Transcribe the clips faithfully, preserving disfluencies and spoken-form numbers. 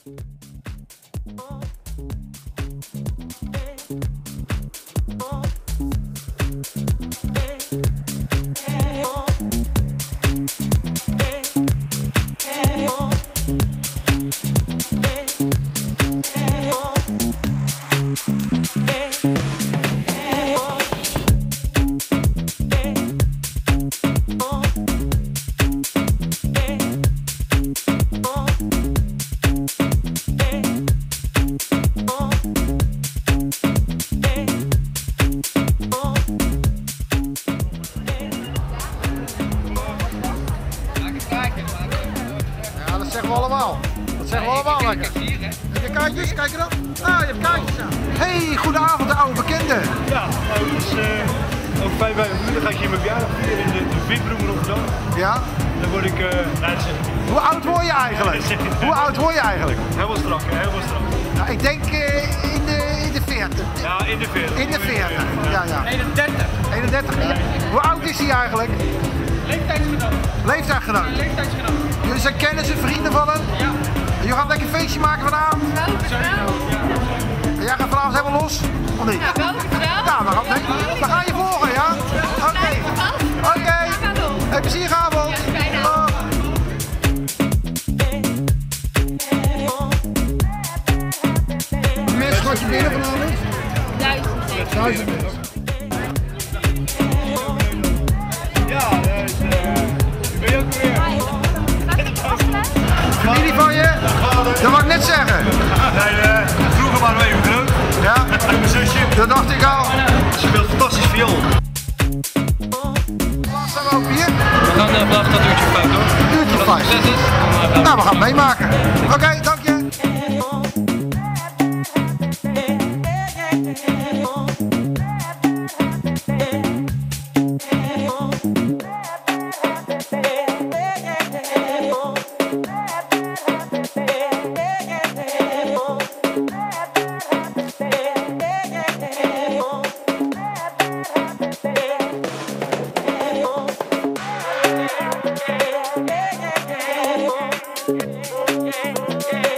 Ja, dat zeggen we allemaal. Dat zeggen we allemaal lekker. Heb je kaartjes? Kijk er dan. Ah, je hebt kaartjes, ja. Hey, goedenavond, de oude bekende. Ja, nou, dus uh, over vijf uur ga ik hier mijn verjaardag vieren in de, de Vikbroek in Rotterdam. Ja? Dan word ik, uh, nou, dat zeg ik niet. Hoe oud word je eigenlijk? Hoe oud word je eigenlijk? Helemaal strak, helemaal strak. Nou, ik denk uh, in, de, in de veertig. Ja, in de veertig. In de veertig, ja, ja. eenendertig. eenendertig. Ja. Hoe oud is hij eigenlijk? Leeftijdsgenoot. Leeftijdsgenoot. Ja, leeftijdsgenoot. Jullie zijn kennissen, vrienden van hem? Ja. Je gaat lekker een feestje maken vanavond? En jij gaat vanavond helemaal los? Of niet? Ja, wel, wel. Nou, dan, gaan, nee, dan ga je volgen, ja? Oké. Okay. Oké. Okay. Hey, plezierige avond. Oh. Meer schot je binnen vanavond? Duizend. Duizend. Ja, dus, uh, ben je ook weer? Familie van je? Dat wou ik net zeggen. Nee, uh, vroeger waren we even groot. Ja? En mijn zusje. Dat dacht ik al. Ze speelt fantastisch viool. Waar staan we ook hier? We gaan uh, vanaf dat uurtje vijf hoor. Uurtje vijf. Als het zes is, dan uh, gaan we. Nou, we gaan het meemaken. Oké, okay, dank je. Yeah.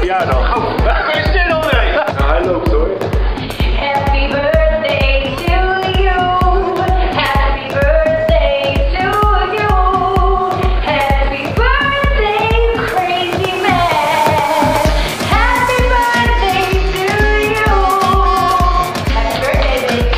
verjaardag. Oh, gefeliciteerd André! Nou, hij loopt hoor. Happy birthday to you. Happy birthday to you. Happy birthday, crazy man. Happy birthday to you. Happy birthday, baby.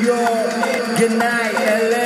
York, good night, L A.